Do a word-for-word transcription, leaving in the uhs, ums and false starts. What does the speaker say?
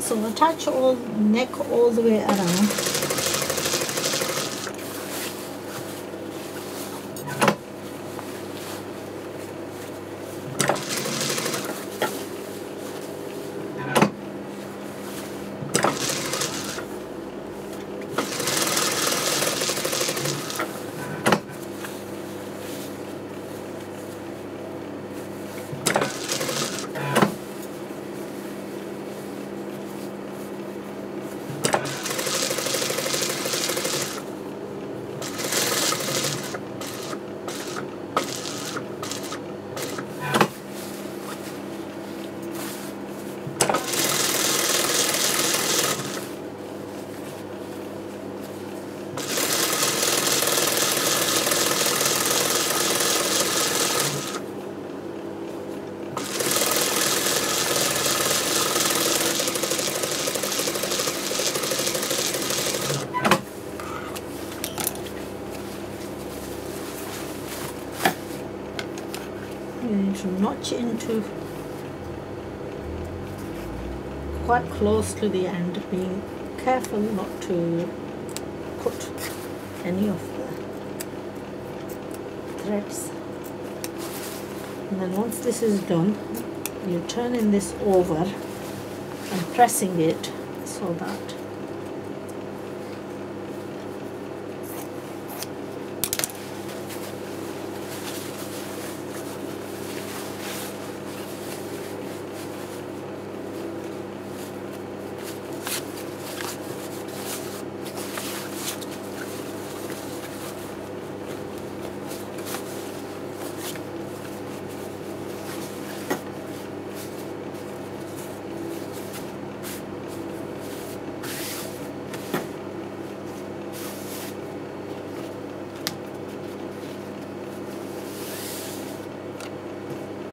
So attach all neck all the way around. You need to notch into quite close to the end, being careful not to put any of the threads. And then once this is done, you're turning this over and pressing it so that